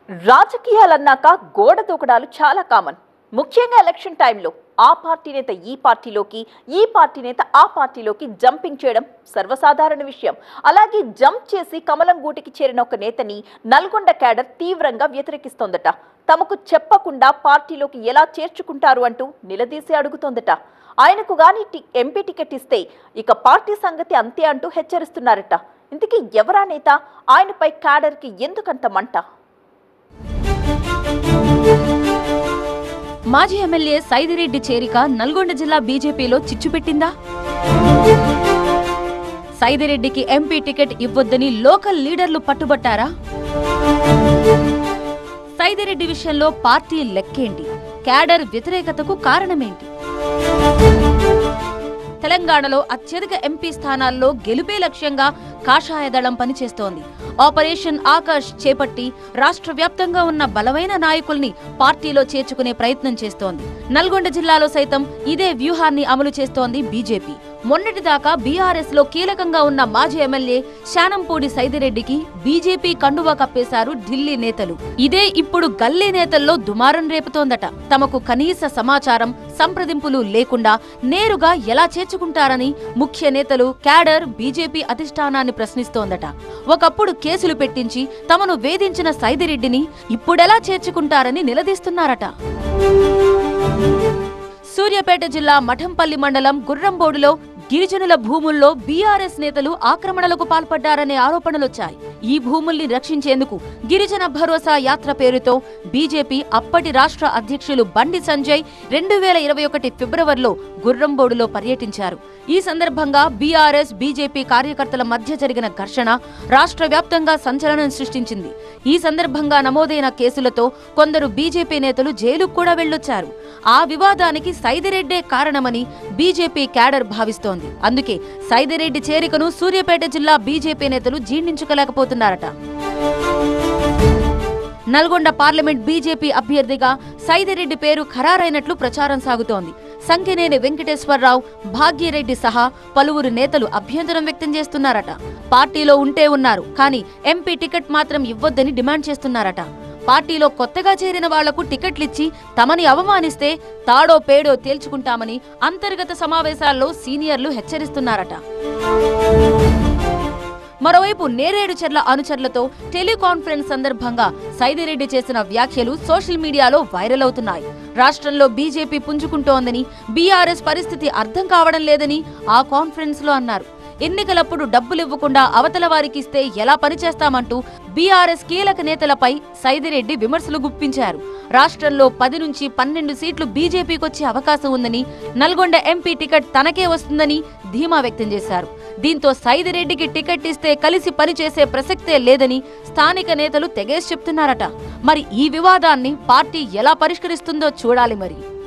రాజకీయాలన్నాక గోడ దూకడాలు చాలా కామన్. ముఖ్యంగా ఎలక్షన్ టైంలో ఆ పార్టీ నేత ఈ పార్టీలోకి, ఈ పార్టీ నేత ఆ పార్టీలోకి జంపింగ్ చేయడం సర్వసాధారణ విషయం. అలాగే జంప్ చేసి కమలం గూటికి చేరిన ఒక నేతని నల్గొండ క్యాడర్ తీవ్రంగా వ్యతిరేకిస్తోందట. తమకు చెప్పకుండా పార్టీలోకి ఎలా చేర్చుకుంటారు అంటూ నిలదీసి అడుగుతోందట. ఆయనకు గాని ఎంపీ టికెట్ ఇస్తే ఇక పార్టీ సంగతి అంతే అంటూ హెచ్చరిస్తున్నారట. ఇంతకీ ఎవరా నేత? ఆయనపై క్యాడర్కి ఎందుకంత మంట? మాజీ ఎమ్మెల్యే సైదిరెడ్డి చేరిక నల్గొండ జిల్లా బీజేపీలో చిచ్చుపెట్టిందా? సైదిరెడ్డికి ఎంపీ టికెట్ ఇవ్వొద్దని లోకల్ లీడర్లు పట్టుబట్టారా? సైదిరెడ్డి విషయంలో పార్టీ లెక్కేంటి? క్యాడర్ వ్యతిరేకతకు కారణమేంటి? తెలంగాణలో అత్యధిక ఎంపీ స్థానాల్లో గెలుపే లక్ష్యంగా కాషాయ దళం పనిచేస్తోంది. ఆపరేషన్ ఆకాష్ చేపట్టి రాష్ట్ర వ్యాప్తంగా ఉన్న బలమైన నాయకుల్ని పార్టీలో చేర్చుకునే ప్రయత్నం చేస్తోంది. నల్గొండ జిల్లాలో సైతం ఇదే వ్యూహాన్ని అమలు చేస్తోంది బీజేపీ. మొన్నటిదాకా బీఆర్ఎస్ లో కీలకంగా ఉన్న మాజీ ఎమ్మెల్యే శానంపూడి సైదిరెడ్డికి బీజేపీ కండువా కప్పేశారు ఢిల్లీ నేతలు. ఇదే ఇప్పుడు గల్లీ నేతల్లో దుమారం రేపుతోందట. తమకు కనీస సమాచారం, సంప్రదింపులు లేకుండా నేరుగా ఎలా చేర్చుకుంటారని ముఖ్య నేతలు, క్యాడర్ బీజేపీ అధిష్టానాన్ని ప్రశ్నిస్తోందట. ఒకప్పుడు కేసులు పెట్టించి తమను వేధించిన సైదిరెడ్డిని ఇప్పుడెలా చేర్చుకుంటారని నిలదీస్తున్నారట. సూర్యాపేట జిల్లా మఠంపల్లి మండలం గుర్రంబోడులో గిరిజనుల భూముల్లో బీఆర్ఎస్ నేతలు ఆక్రమణలకు పాల్పడ్డారనే ఆరోపణలొచ్చాయి. ఈ భూముల్ని రక్షించేందుకు గిరిజన భరోసా యాత్ర పేరుతో బీజేపీ అప్పటి రాష్ట్ర అధ్యక్షులు బండి సంజయ్ 2021 ఫిబ్రవరిలో గుర్రంబోడులో పర్యటించారు. ఈ సందర్భంగా బీఆర్ఎస్, బీజేపీ కార్యకర్తల మధ్య జరిగిన ఘర్షణ రాష్ట్ర వ్యాప్తంగా సంచలనం సృష్టించింది. ఈ సందర్భంగా నమోదైన కేసులతో కొందరు బీజేపీ నేతలు జైలుకు కూడా వెళ్లొచ్చారు. ఆ వివాదానికి సైదిరెడ్డే కారణమని బీజేపీ క్యాడర్ భావిస్తోంది. అందుకే సైదిరెడ్డి చేరికను సూర్యాపేట జిల్లా బీజేపీ నేతలు జీర్ణించుకోలేకపోతున్నారట. నల్గొండ పార్లమెంట్ బీజేపీ అభ్యర్థిగా సైదిరెడ్డి పేరు ఖరారైనట్లు ప్రచారం సాగుతోంది. సంకెనేని వెంకటేశ్వరరావు, భాగ్యరెడ్డి సహా పలువురు నేతలు అభ్యంతరం వ్యక్తం చేస్తున్నారట. పార్టీలో ఉంటే ఉన్నారు, కానీ ఎంపీ టికెట్ మాత్రం ఇవ్వొద్దని డిమాండ్ చేస్తున్నారట. పార్టీలో కొత్తగా చేరిన వాళ్లకు టికెట్లిచ్చి తమని అవమానిస్తే తాడో పేడో తేల్చుకుంటామని అంతర్గత సమావేశాల్లో సీనియర్లు హెచ్చరిస్తున్నారట. మరోవైపు నేరేడు చెర్ల అనుచరులతో టెలికాన్ఫరెన్స్ సందర్భంగా సైదిరెడ్డి చేసిన వ్యాఖ్యలు సోషల్ మీడియాలో వైరల్ అవుతున్నాయి. రాష్ట్రంలో బీజేపీ పుంజుకుంటోందని, బీఆర్ఎస్ పరిస్థితి అర్థం కావడం లేదని ఆ కాన్ఫరెన్స్ లో అన్నారు. ఎన్నికలప్పుడు డబ్బులివ్వకుండా అవతల వారికిస్తే ఎలా పనిచేస్తామంటూ బీఆర్ఎస్ కీలక నేతలపై సైదిరెడ్డి విమర్శలు గుప్పించారు. రాష్ట్రంలో 10 నుంచి 12 సీట్లు బీజేపీకొచ్చే అవకాశం ఉందని, నల్గొండ ఎంపీ టికెట్ తనకే వస్తుందని ధీమా వ్యక్తం చేశారు. దీంతో సైదిరెడ్డికి టికెట్ ఇస్తే కలిసి పనిచేసే ప్రసక్తే లేదని స్థానిక నేతలు తెగేసి చెప్తున్నారట. మరి ఈ వివాదాన్ని పార్టీ ఎలా పరిష్కరిస్తుందో చూడాలి మరి.